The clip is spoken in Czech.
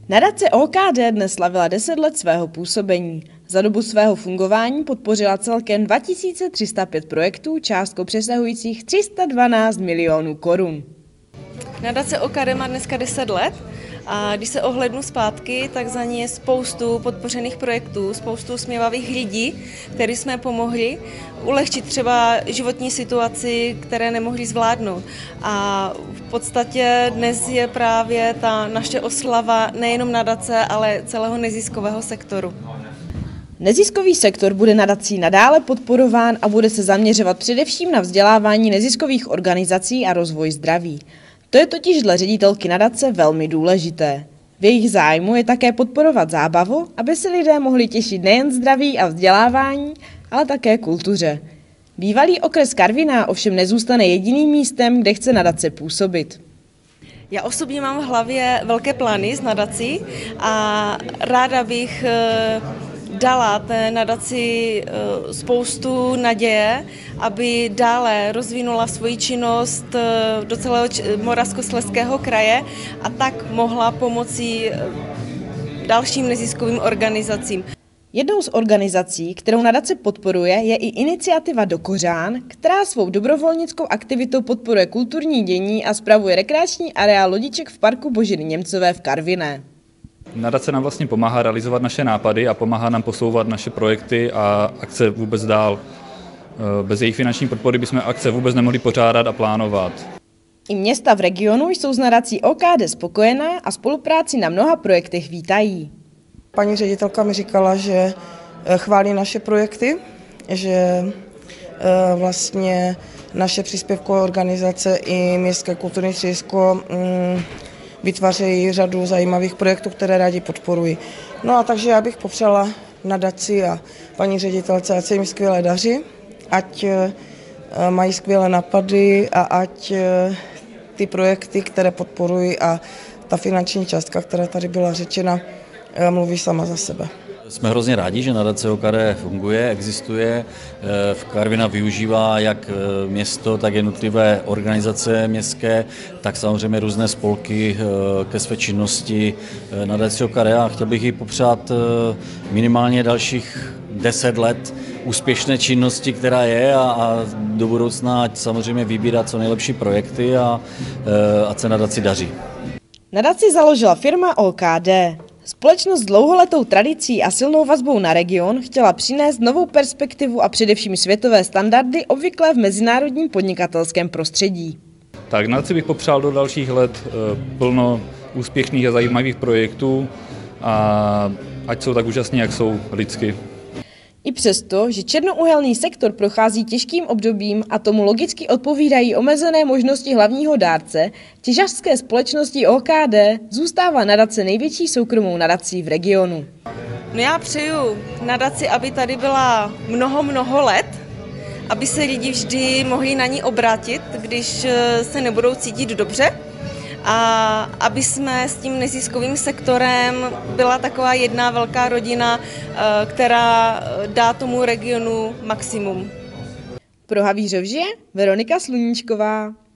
Nadace OKD dnes slavila 10 let svého působení. Za dobu svého fungování podpořila celkem 2305 projektů částkou přesahujících 312 milionů korun. Nadace OKD má dneska 10 let a když se ohlédnu zpátky, tak za ní je spoustu podpořených projektů, spoustu usměvavých lidí, kterým jsme pomohli ulehčit třeba životní situaci, které nemohli zvládnout. A v podstatě dnes je právě ta naše oslava nejenom nadace, ale celého neziskového sektoru. Neziskový sektor bude nadací nadále podporován a bude se zaměřovat především na vzdělávání neziskových organizací a rozvoj zdraví. To je totiž dle ředitelky nadace velmi důležité. V jejich zájmu je také podporovat zábavu, aby se lidé mohli těšit nejen zdraví a vzdělávání, ale také kultuře. Bývalý okres Karviná ovšem nezůstane jediným místem, kde chce nadace působit. Já osobně mám v hlavě velké plány s nadací a ráda bych dala té nadaci spoustu naděje, aby dále rozvinula svoji činnost do celého Moravskoslezského kraje a tak mohla pomoci dalším neziskovým organizacím. Jednou z organizací, kterou nadace podporuje, je i iniciativa Do Kořán, která svou dobrovolnickou aktivitou podporuje kulturní dění a spravuje rekreační areál lodiček v parku Boženy Němcové v Karviné. Nadace nám vlastně pomáhá realizovat naše nápady a pomáhá nám posouvat naše projekty a akce vůbec dál. Bez jejich finanční podpory bychom akce vůbec nemohli pořádat a plánovat. I města v regionu jsou s nadací OKD spokojená a spolupráci na mnoha projektech vítají. Paní ředitelka mi říkala, že chválí naše projekty, že vlastně naše příspěvkové organizace i Městské kulturní středisko vytvářejí řadu zajímavých projektů, které rádi podporují. No a takže já bych popřála nadaci a paní ředitelce, ať se jim skvěle daří, ať mají skvělé nápady a ať ty projekty, které podporují a ta finanční částka, která tady byla řečena, mluví sama za sebe. Jsme hrozně rádi, že nadace OKD funguje, existuje. V Karviná využívá jak město, tak jednotlivé organizace městské, tak samozřejmě různé spolky ke své činnosti nadace OKD a chtěl bych jí popřát minimálně dalších 10 let úspěšné činnosti, která je a do budoucna ať samozřejmě vybírá co nejlepší projekty a ať se nadaci daří. Nadaci založila firma OKD. Společnost s dlouholetou tradicí a silnou vazbou na region chtěla přinést novou perspektivu a především světové standardy obvyklé v mezinárodním podnikatelském prostředí. Tak nadaci bych popřál do dalších let plno úspěšných a zajímavých projektů a ať jsou tak úžasní, jak jsou lidsky. I přesto, že černouhelný sektor prochází těžkým obdobím a tomu logicky odpovídají omezené možnosti hlavního dárce, těžařské společnosti OKD zůstává nadace největší soukromou nadací v regionu. No já přeju nadaci, aby tady byla mnoho let, aby se lidi vždy mohli na ní obrátit, když se nebudou cítit dobře. A aby jsme s tím neziskovým sektorem byla taková jedna velká rodina, která dá tomu regionu maximum. Pro Havířov žije Veronika Sluníčková.